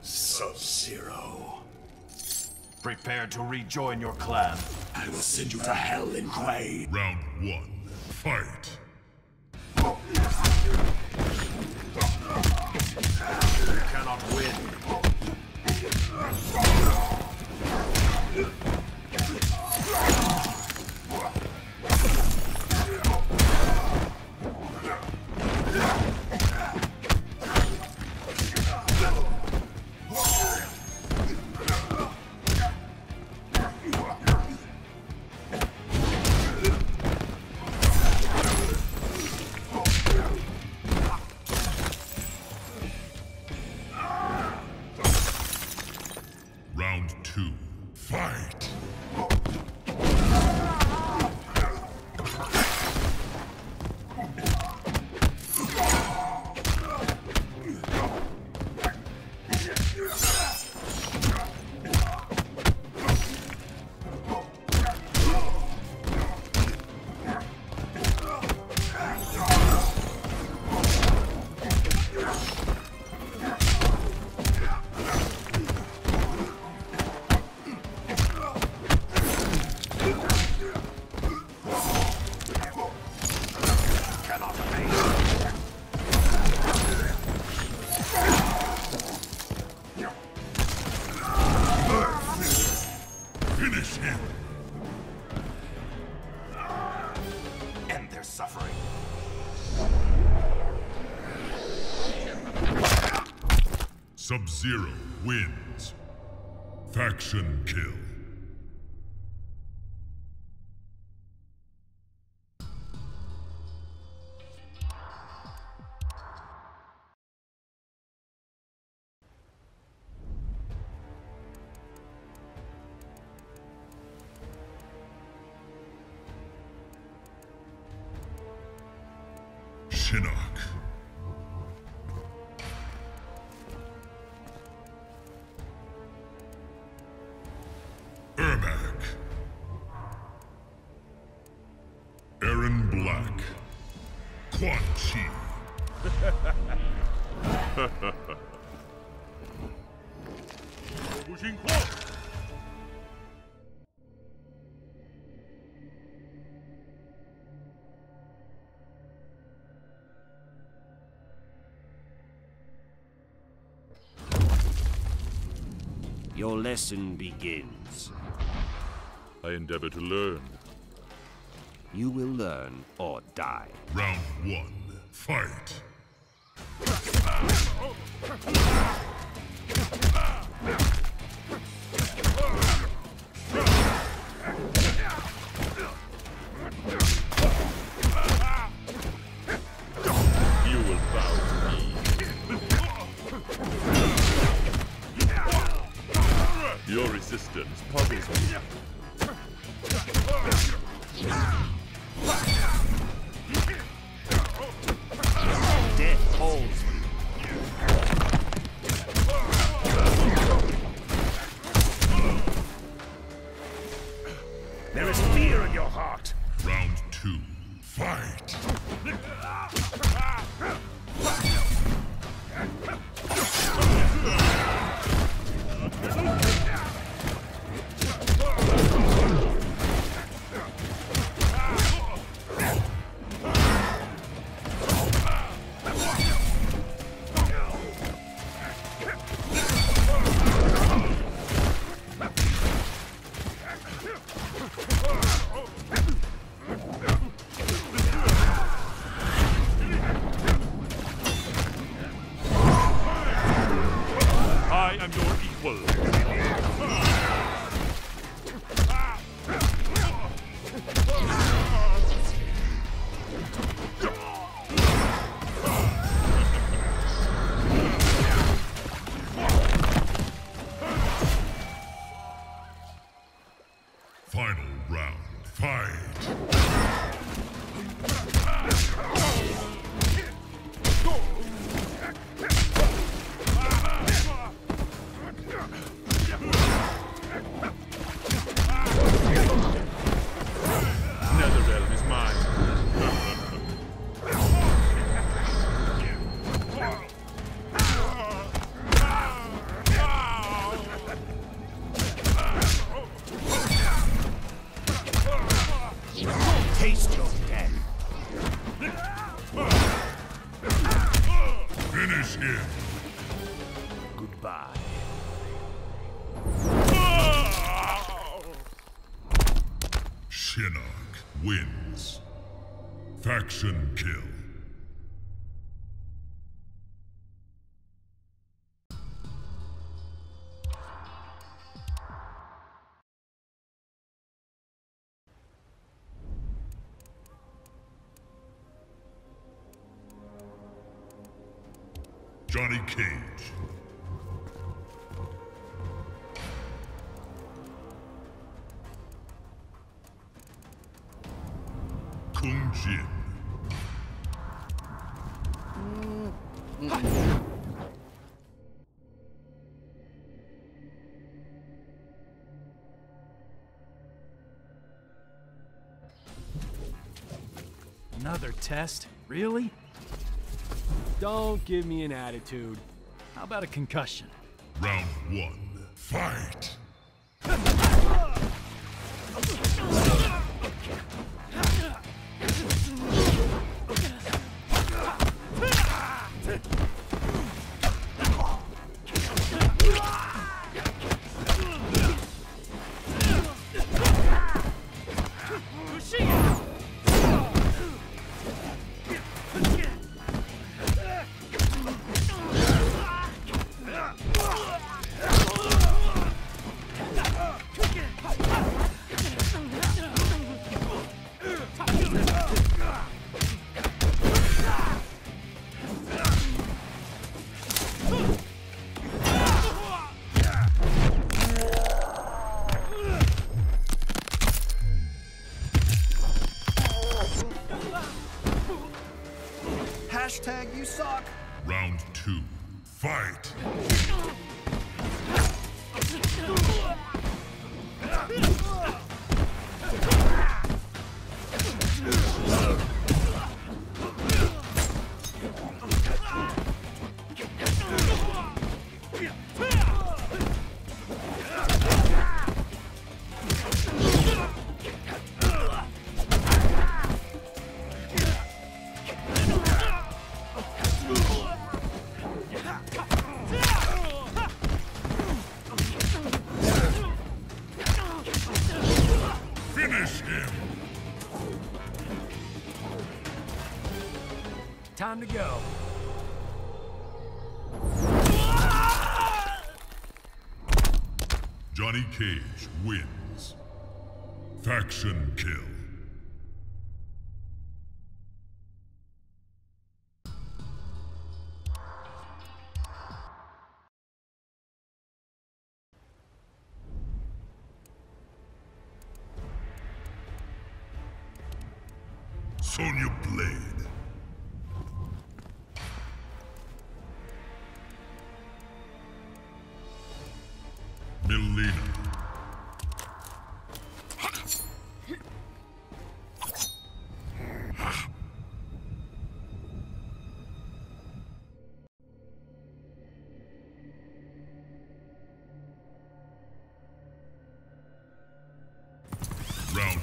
Sub-Zero. Prepare to rejoin your clan. I will send you to hell, Lin Kuei. Round 1. Fight. You cannot win. Round 2. Fight! Finish him! End their suffering. Sub-Zero wins. Faction kill. Shinnok. Ermac. Aaron Black. Quan Chi. Your lesson begins. I endeavor to learn. You will learn or die. Round 1. Fight! You will bow to me. Your resistance puzzles me. Death holds me. There is fear in your heart. Round 2. Fight! I am your equal. Final round. Fight! Goodbye. Shinnok wins. Faction kill. Johnny Cage. Kung Jin. Another test? Really? Don't give me an attitude. How about a concussion? Round 1. Fight! Hashtag you suck. Round 2. Fight! Finish him! Time to go. Johnny Cage wins. Faction kill. Sonya Blade. Mileena. Round.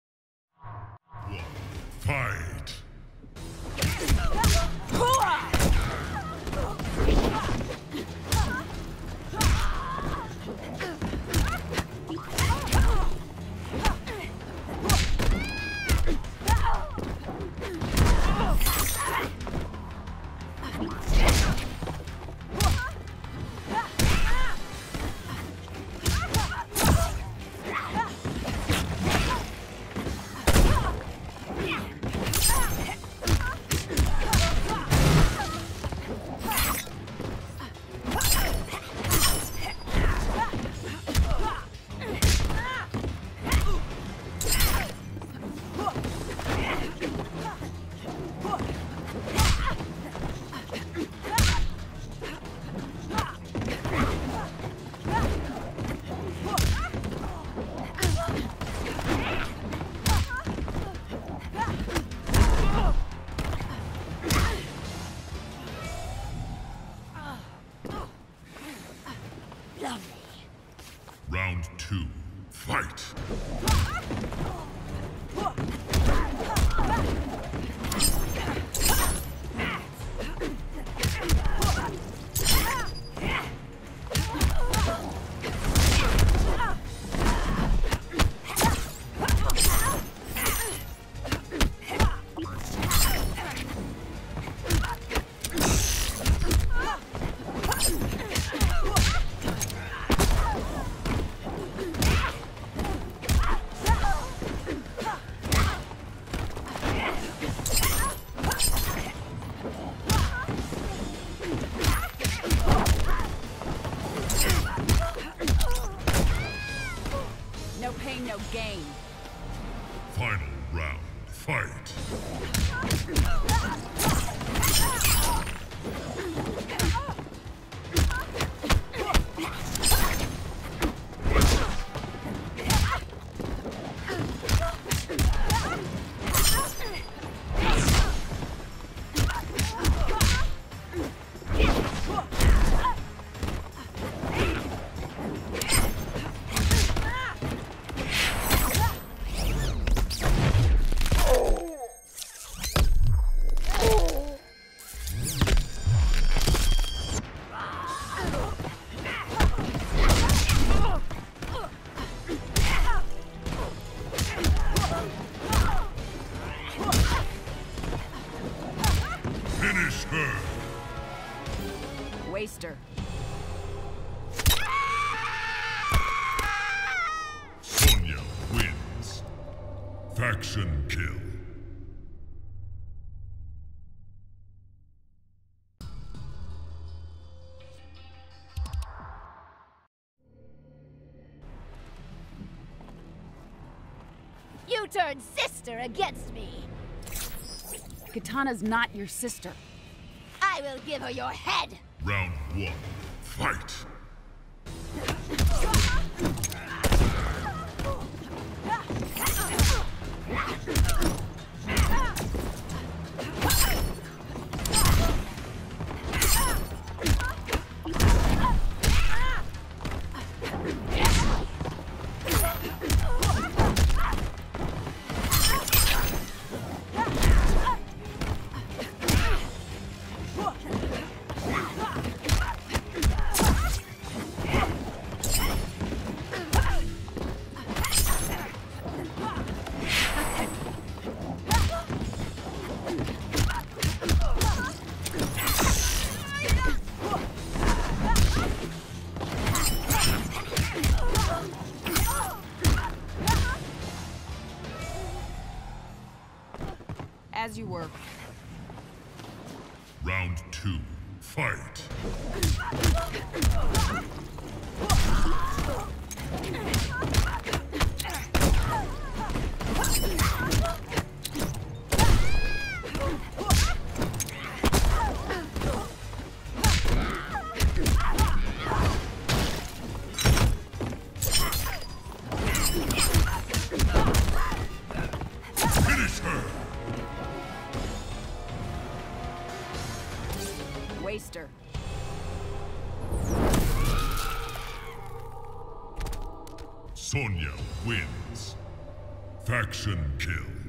One. Fight. Finish her! Waster. Sonya wins. Faction kill. You turned sister against me. Katana's not your sister. I will give her your head. Round 1. Fight! As you were. Round 2. Fight! Finish her! Waster. Sonya wins. Faction kill.